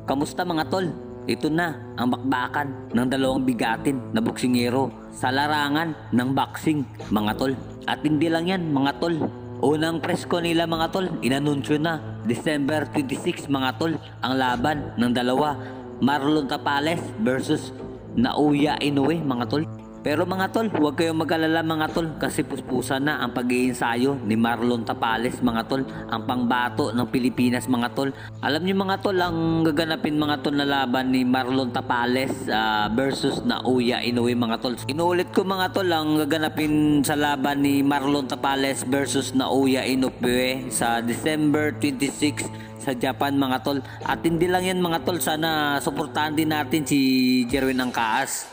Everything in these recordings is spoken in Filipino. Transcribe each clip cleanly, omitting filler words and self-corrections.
Kamusta mga tol? Ito na ang bakbakan ng dalawang bigatin na boksingero sa larangan ng boxing mga tol. At hindi lang yan mga tol. Unang presko nila mga tol, inanunsyo na December 26 mga tol ang laban ng dalawa, Marlon Tapales versus Naoya Inoue mga tol. Pero mga tol, huwag kayong mag-alala mga tol kasi puspusan na ang pag-iinsayo ni Marlon Tapales mga tol, ang pangbato ng Pilipinas mga tol. Alam niyo mga tol, ang gaganapin mga tol na laban ni Marlon Tapales versus Naoya Inoue mga tol. Inuulit ko mga tol, ang gaganapin sa laban ni Marlon Tapales versus Naoya Inoue sa December 26 sa Japan mga tol. At hindi lang yan mga tol, sana suportahan din natin si Jerwin Angkaas.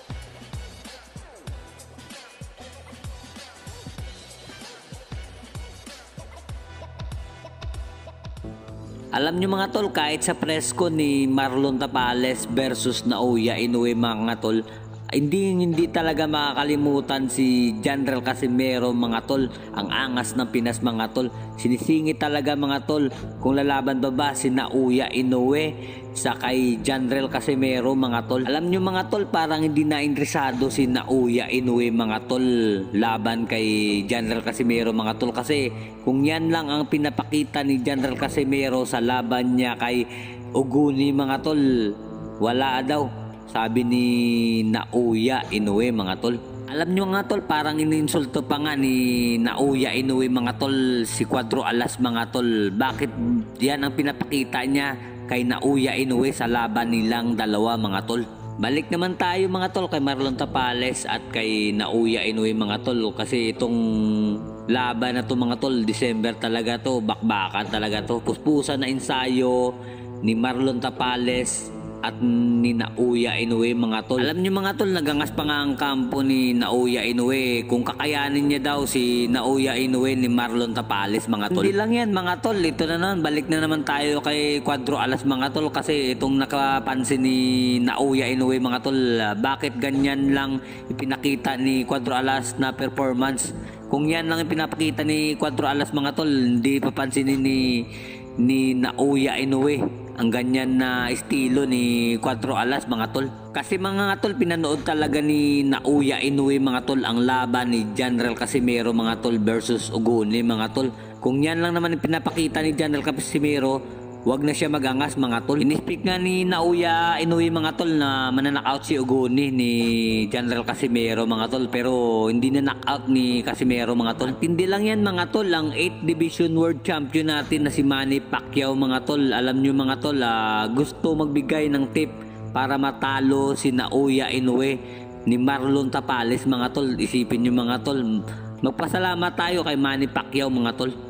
Alam nyo mga tol, kahit sa presko ni Marlon Tapales versus Naoya Inoue mga tol, hindi talaga makakalimutan si General Casimero mga tol. Ang angas ng Pinas mga tol. Sinisingit talaga mga tol kung lalaban ba si Naoya Inoue sa kay General Casimero mga tol. Alam nyo mga tol, parang hindi na interesado si Naoya Inoue mga tol laban kay General Casimero mga tol. Kasi kung yan lang ang pinapakita ni General Casimero sa laban niya kay Oguni mga tol, wala daw. Sabi ni Naoya Inoue mga tol. Alam nyo nga tol, parang ininsulto pa nga ni Naoya Inoue mga tol si Cuadro Alas mga tol. Bakit yan ang pinapakita niya kay Naoya Inoue sa laban nilang dalawa mga tol? Balik naman tayo mga tol kay Marlon Tapales at kay Naoya Inoue mga tol. Kasi itong laban na to mga tol, December talaga to, bakbakan talaga to. Puspusan na ensayo ni Marlon Tapales at ni Naoya Inoue mga tol. Alam niyo mga tol, nagangas pa nga ang kampo ni Naoya Inoue kung kakayanin niya daw si Naoya Inoue ni Marlon Tapales mga tol. Hindi lang yan mga tol, ito na naman, balik na naman tayo kay Cuadro Alas mga tol. Kasi itong nakapansin ni Naoya Inoue mga tol, bakit ganyan lang ipinakita ni Cuadro Alas na performance? Kung yan lang ipinapakita ni Cuadro Alas mga tol, hindi papansinin ni Naoya Inoue ang ganyan na estilo ni Cuadro Alas mga tol. Kasi mga tol, pinanood talaga ni Naoya Inoue mga tol ang laban ni General Casimero mga tol versus Oguni mga tol. Kung yan lang naman pinapakita ni General Casimero, wag na siya magangas mga tol. Inispeak nga ni Naoya Inoue mga tol na mananakaut si Oguni ni General Casimero mga tol, pero hindi na knockout ni Casimero mga tol. At hindi lang yan mga tol, ang 8th Division World Champion natin na si Manny Pacquiao mga tol. Alam nyo mga tol, gusto magbigay ng tip para matalo si Naoya Inoue ni Marlon Tapales mga tol. Isipin nyo mga tol, magpasalamat tayo kay Manny Pacquiao mga tol.